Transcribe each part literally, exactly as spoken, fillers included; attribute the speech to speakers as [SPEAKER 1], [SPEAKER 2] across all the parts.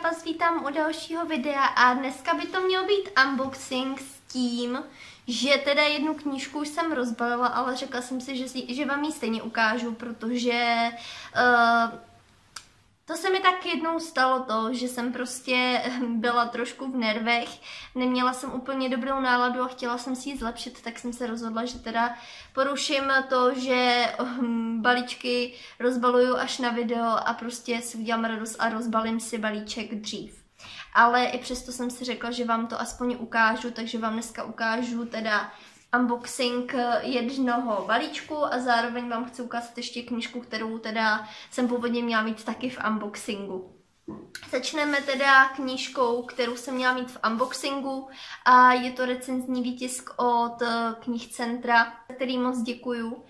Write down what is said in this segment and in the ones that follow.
[SPEAKER 1] vás vítám u dalšího videa a dneska by to měl být unboxing s tím, že teda jednu knížku už jsem rozbalila, ale řekla jsem si, že, si, že vám ji stejně ukážu, protože uh, to se mi tak jednou stalo to, že jsem prostě byla trošku v nervech, neměla jsem úplně dobrou náladu a chtěla jsem si ji zlepšit, tak jsem se rozhodla, že teda poruším to, že balíčky rozbaluju až na video a prostě si udělám radost a rozbalím si balíček dřív. Ale i přesto jsem si řekla, že vám to aspoň ukážu, takže vám dneska ukážu teda unboxing jednoho balíčku a zároveň vám chci ukázat ještě knížku, kterou teda jsem původně měla mít taky v unboxingu. Začneme teda knížkou, kterou jsem měla mít v unboxingu a je to recenzní výtisk od knihcentra, který moc děkuju.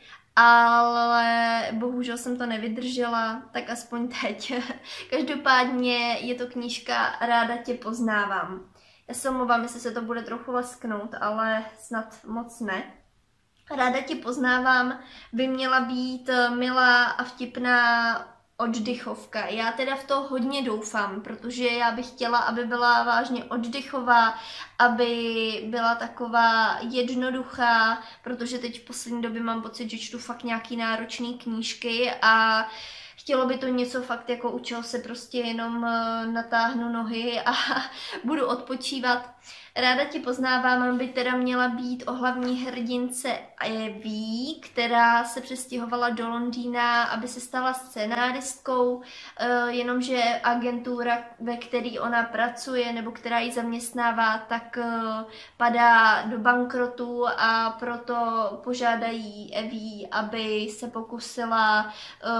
[SPEAKER 1] Ale bohužel jsem to nevydržela, tak aspoň teď. Každopádně je to knížka Ráda tě poznávám. Já se omlouvám, jestli se to bude trochu lesknout, ale snad moc ne. Ráda tě poznávám by měla být milá a vtipná oddychovka. Já teda v to hodně doufám, protože já bych chtěla, aby byla vážně oddychová, aby byla taková jednoduchá, protože teď v poslední době mám pocit, že čtu fakt nějaký náročný knížky a chtělo by to něco fakt jako u čeho se prostě jenom natáhnu nohy a budu odpočívat. Ráda tě poznávám by teda měla být o hlavní hrdince Evie, která se přestěhovala do Londýna, aby se stala scenáristkou, jenomže agentura, ve které ona pracuje nebo která ji zaměstnává, tak padá do bankrotu a proto požádají Evie, aby se pokusila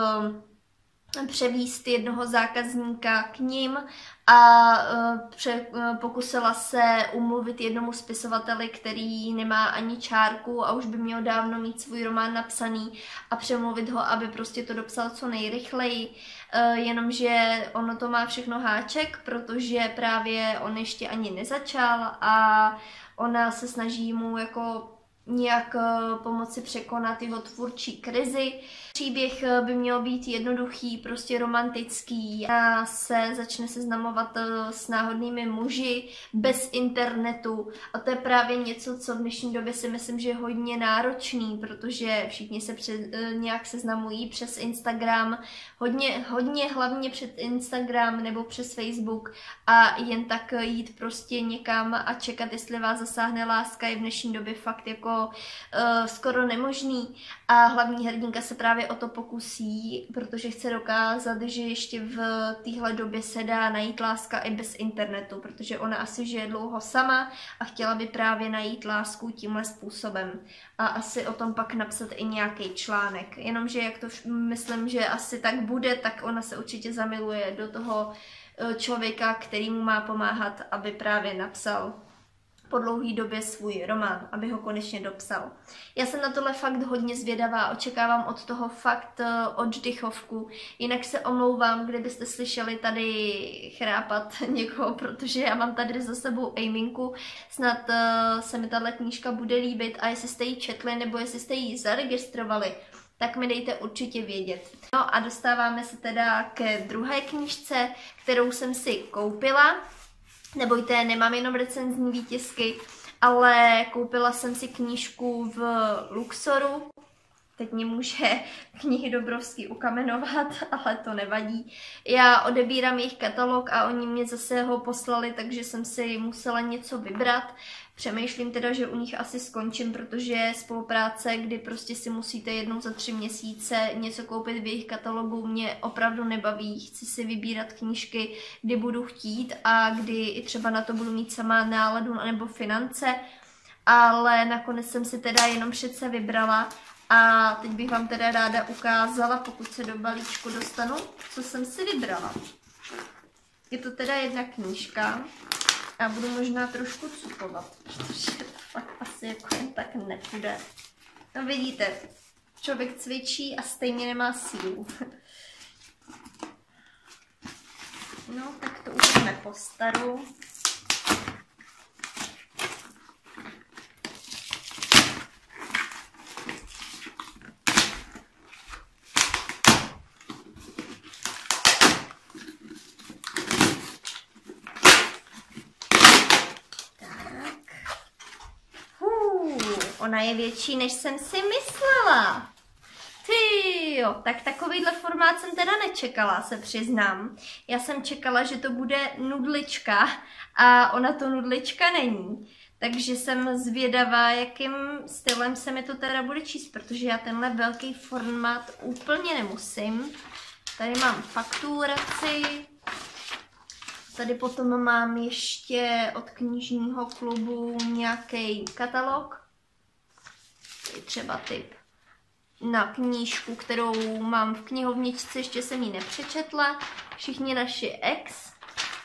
[SPEAKER 1] převíst jednoho zákazníka k ním a pře, pokusila se umluvit jednomu spisovateli, který nemá ani čárku a už by měl dávno mít svůj román napsaný a přemluvit ho, aby prostě to dopsal co nejrychleji, jenomže ono to má všechno háček, protože právě on ještě ani nezačal a ona se snaží mu jako nějak pomoci překonat jeho tvůrčí krizi. Příběh by měl být jednoduchý, prostě romantický a se začne seznamovat s náhodnými muži bez internetu. A to je právě něco, co v dnešní době si myslím, že je hodně náročný, protože všichni se před, nějak seznamují přes Instagram, hodně, hodně hlavně před Instagram nebo přes Facebook a jen tak jít prostě někam a čekat, jestli vás zasáhne láska, je v dnešní době fakt jako uh, skoro nemožný a hlavní hrdinka se právě o to pokusí, protože chce dokázat, že ještě v téhle době se dá najít láska i bez internetu, protože ona asi žije dlouho sama a chtěla by právě najít lásku tímhle způsobem. A asi o tom pak napsat i nějaký článek. Jenomže jak to myslím, že asi tak bude, tak ona se určitě zamiluje do toho člověka, který mu má pomáhat, aby právě napsal po dlouhé době svůj román, aby ho konečně dopsal. Já jsem na tohle fakt hodně zvědavá, očekávám od toho fakt oddychovku, jinak se omlouvám, kdybyste slyšeli tady chrápat někoho, protože já mám tady za sebou Aminku, snad uh, se mi tahle knížka bude líbit a jestli jste ji četli nebo jestli jste ji zaregistrovali, tak mi dejte určitě vědět. No a dostáváme se teda ke druhé knížce, kterou jsem si koupila. Nebojte, nemám jenom recenzní výtisky, ale koupila jsem si knížku v Luxoru. Teď mě může knihy Dobrovský ukamenovat, ale to nevadí. Já odebírám jejich katalog a oni mě zase ho poslali, takže jsem si musela něco vybrat. Přemýšlím teda, že u nich asi skončím, protože spolupráce, kdy prostě si musíte jednou za tři měsíce něco koupit v jejich katalogu, mě opravdu nebaví. Chci si vybírat knížky, kdy budu chtít a kdy i třeba na to budu mít sama náladu nebo finance. Ale nakonec jsem si teda jenom přece vybrala a teď bych vám teda ráda ukázala, pokud se do balíčku dostanu, co jsem si vybrala. Je to teda jedna knížka. A budu možná trošku cukovat, protože to fakt asi jako jen tak nepůjde. No vidíte, člověk cvičí a stejně nemá sílu. No, tak to už jsme po staru. Ona je větší, než jsem si myslela. Ty jo, tak takovýhle formát jsem teda nečekala, se přiznám. Já jsem čekala, že to bude nudlička a ona to nudlička není. Takže jsem zvědavá, jakým stylem se mi to teda bude číst, protože já tenhle velký formát úplně nemusím. Tady mám fakturaci. Tady potom mám ještě od knižního klubu nějaký katalog. Tady třeba tip na knížku, kterou mám v knihovničce, ještě jsem ji nepřečetla. Všichni naši ex.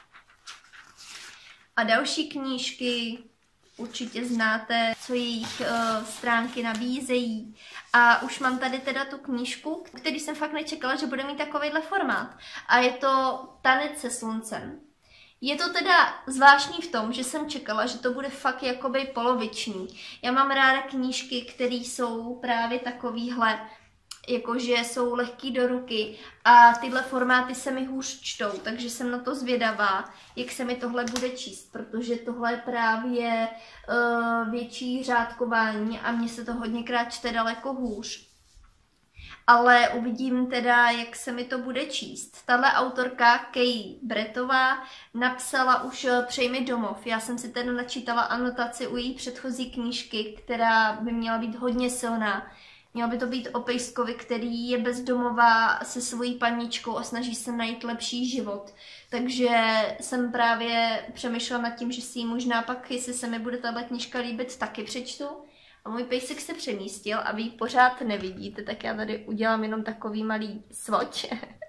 [SPEAKER 1] A další knížky určitě znáte, co jejich uh, stránky nabízejí. A už mám tady teda tu knížku, který jsem fakt nečekala, že bude mít takovýhle formát. A je to Tanec se sluncem. Je to teda zvláštní v tom, že jsem čekala, že to bude fakt jakoby poloviční. Já mám ráda knížky, které jsou právě takovýhle, jakože jsou lehký do ruky a tyhle formáty se mi hůř čtou, takže jsem na to zvědavá, jak se mi tohle bude číst, protože tohle je právě uh, větší řádkování a mně se to hodněkrát čte daleko hůř. Ale uvidím teda, jak se mi to bude číst. Tahle autorka Kay Brettová napsala už Přej mi domov. Já jsem si teda načítala anotaci u její předchozí knížky, která by měla být hodně silná. Mělo by to být o pejskovi, který je bezdomová se svojí paničkou a snaží se najít lepší život. Takže jsem právě přemýšlela nad tím, že si ji možná pak, jestli se mi bude tahle knížka líbit, taky přečtu. A můj pejsek se přemístil a vy ji pořád nevidíte, tak já tady udělám jenom takový malý swatch.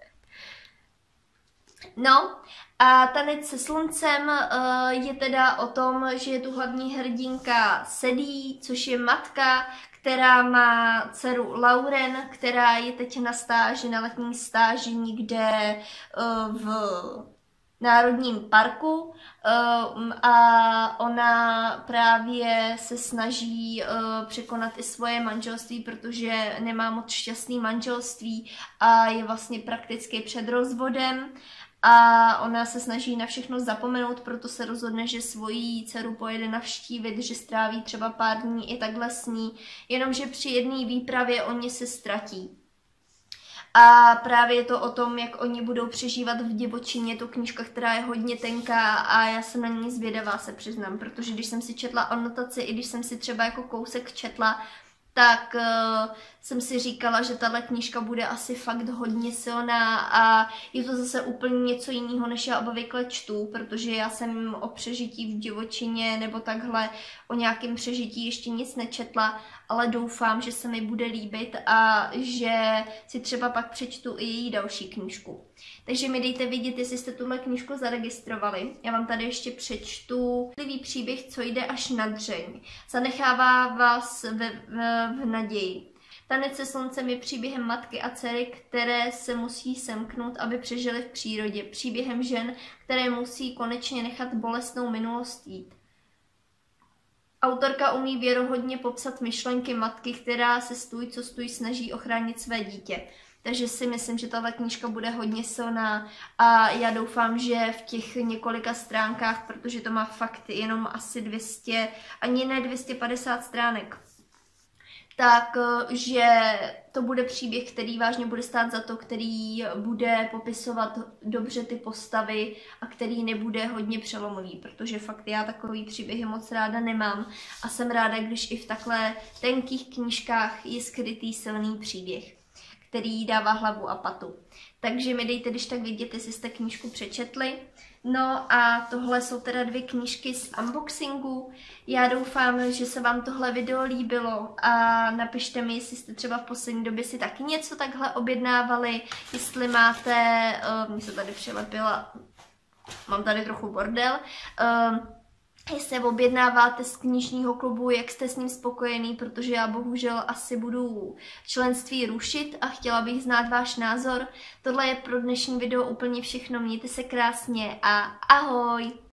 [SPEAKER 1] No a Tanec se sluncem uh, je teda o tom, že je tu hlavní hrdinka Sadie, což je matka, která má dceru Lauren, která je teď na stáži, na letní stáži někde uh, v národním parku a ona právě se snaží překonat i svoje manželství, protože nemá moc šťastný manželství a je vlastně prakticky před rozvodem a ona se snaží na všechno zapomenout, proto se rozhodne, že svoji dceru pojede navštívit, že stráví třeba pár dní i takhle s ní, jenomže při jedné výpravě oni se ztratí. A právě je to o tom, jak oni budou přežívat v divočině, je to knížka, která je hodně tenká a já jsem na ní zvědavá, se přiznám, protože když jsem si četla anotaci, i když jsem si třeba jako kousek četla, tak uh, jsem si říkala, že tahle knížka bude asi fakt hodně silná a je to zase úplně něco jiného, než já obvykle čtu, protože já jsem o přežití v divočině nebo takhle o nějakém přežití ještě nic nečetla, ale doufám, že se mi bude líbit a že si třeba pak přečtu i její další knížku. Takže mi dejte vědět, jestli jste tuhle knížku zaregistrovali. Já vám tady ještě přečtu Livý příběh, co jde až na dřeň. Zanechává vás ve, v, v naději. Tanec se sluncem je příběhem matky a dcery, které se musí semknout, aby přežily v přírodě. Příběhem žen, které musí konečně nechat bolestnou minulost jít. Autorka umí věrohodně popsat myšlenky matky, která se stůj, co stůj snaží ochránit své dítě. Takže si myslím, že tahle knížka bude hodně silná a já doufám, že v těch několika stránkách, protože to má fakt jenom asi dvě stě, ani ne dvě stě padesát stránek, tak že to bude příběh, který vážně bude stát za to, který bude popisovat dobře ty postavy a který nebude hodně přelomový, protože fakt já takový příběhy moc ráda nemám a jsem ráda, když i v takhle tenkých knížkách je skrytý silný příběh, který dává hlavu a patu. Takže mi dejte, když tak vidět, jestli jste knížku přečetli. No a tohle jsou teda dvě knížky z unboxingu. Já doufám, že se vám tohle video líbilo a napište mi, jestli jste třeba v poslední době si taky něco takhle objednávali, jestli máte, uh, mi se tady přilepila, mám tady trochu bordel, uh, jestli objednáváte z knižního klubu, jak jste s ním spokojený, protože já bohužel asi budu členství rušit a chtěla bych znát váš názor. Tohle je pro dnešní video úplně všechno, mějte se krásně a ahoj!